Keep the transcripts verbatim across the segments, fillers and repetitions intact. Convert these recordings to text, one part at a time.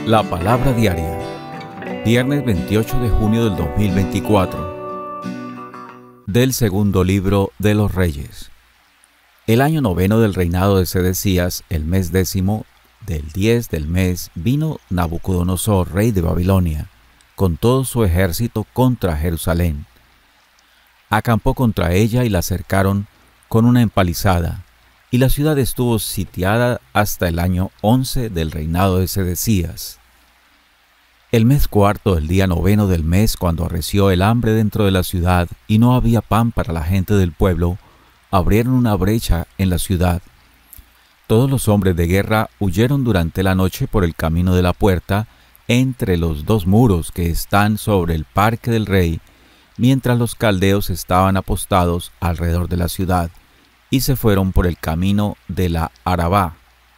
La palabra diaria, viernes veintiocho de junio del dos mil veinticuatro, del segundo libro de los Reyes. El año noveno del reinado de Sedecías, el mes décimo del diez del mes, vino Nabucodonosor, rey de Babilonia, con todo su ejército contra Jerusalén. Acampó contra ella y la cercaron con una empalizada, y la ciudad estuvo sitiada hasta el año once del reinado de Sedecías. El mes cuarto del día noveno del mes, cuando arreció el hambre dentro de la ciudad y no había pan para la gente del pueblo, abrieron una brecha en la ciudad. Todos los hombres de guerra huyeron durante la noche por el camino de la puerta, entre los dos muros que están sobre el parque del rey, mientras los caldeos estaban apostados alrededor de la ciudad, y se fueron por el camino de la Arabá.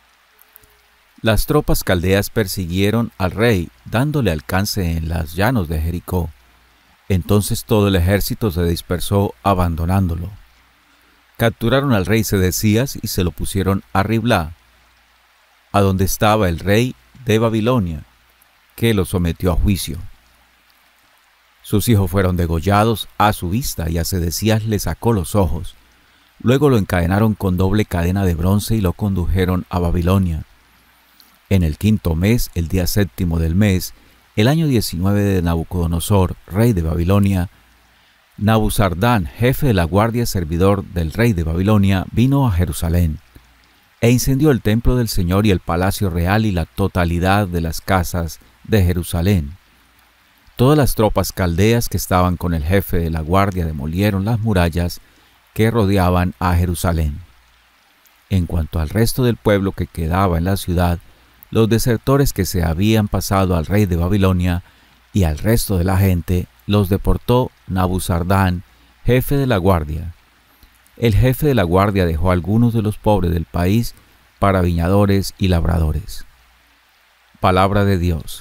Las tropas caldeas persiguieron al rey, dándole alcance en las llanos de Jericó. Entonces todo el ejército se dispersó, abandonándolo. Capturaron al rey Sedecías y se lo pusieron a Riblá, a donde estaba el rey de Babilonia, que lo sometió a juicio. Sus hijos fueron degollados a su vista y a Sedecías le sacó los ojos. Luego lo encadenaron con doble cadena de bronce y lo condujeron a Babilonia. En el quinto mes, el día séptimo del mes, el año diecinueve de Nabucodonosor, rey de Babilonia, Nabuzardán, jefe de la guardia servidor del rey de Babilonia, vino a Jerusalén e incendió el templo del Señor y el palacio real y la totalidad de las casas de Jerusalén. Todas las tropas caldeas que estaban con el jefe de la guardia demolieron las murallas que rodeaban a Jerusalén. En cuanto al resto del pueblo que quedaba en la ciudad, los desertores que se habían pasado al rey de Babilonia y al resto de la gente, los deportó Nabuzardán, jefe de la guardia. El jefe de la guardia dejó a algunos de los pobres del país para viñadores y labradores. Palabra de Dios.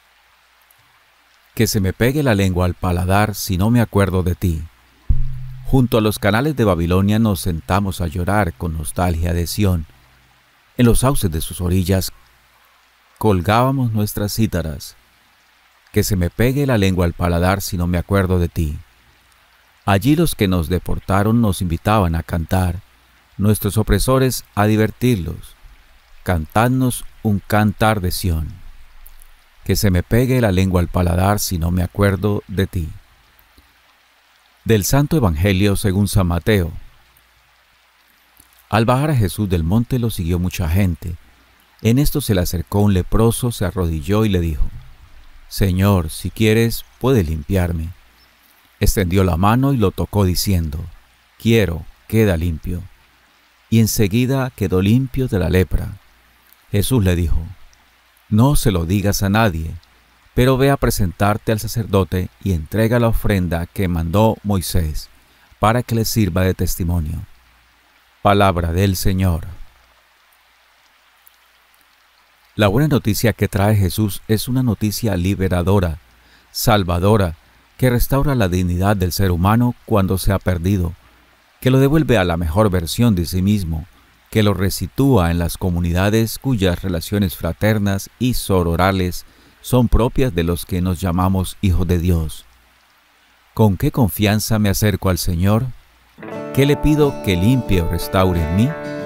Que se me pegue la lengua al paladar si no me acuerdo de ti. Junto a los canales de Babilonia nos sentamos a llorar con nostalgia de Sión. En los sauces de sus orillas colgábamos nuestras cítaras. Que se me pegue la lengua al paladar si no me acuerdo de ti. Allí los que nos deportaron nos invitaban a cantar, nuestros opresores a divertirlos. Cantadnos un cantar de Sión. Que se me pegue la lengua al paladar si no me acuerdo de ti. Del Santo Evangelio según San Mateo. Al bajar a Jesús del monte lo siguió mucha gente. En esto se le acercó un leproso, se arrodilló y le dijo: Señor, si quieres, puedes limpiarme. Extendió la mano y lo tocó diciendo: Quiero, queda limpio. Y enseguida quedó limpio de la lepra. Jesús le dijo: No se lo digas a nadie, pero ve a presentarte al sacerdote y entrega la ofrenda que mandó Moisés, para que le sirva de testimonio. Palabra del Señor. La buena noticia que trae Jesús es una noticia liberadora, salvadora, que restaura la dignidad del ser humano cuando se ha perdido, que lo devuelve a la mejor versión de sí mismo, que lo resitúa en las comunidades cuyas relaciones fraternas y sororales son propias de los que nos llamamos hijos de Dios. ¿Con qué confianza me acerco al Señor? ¿Qué le pido que limpie o restaure en mí?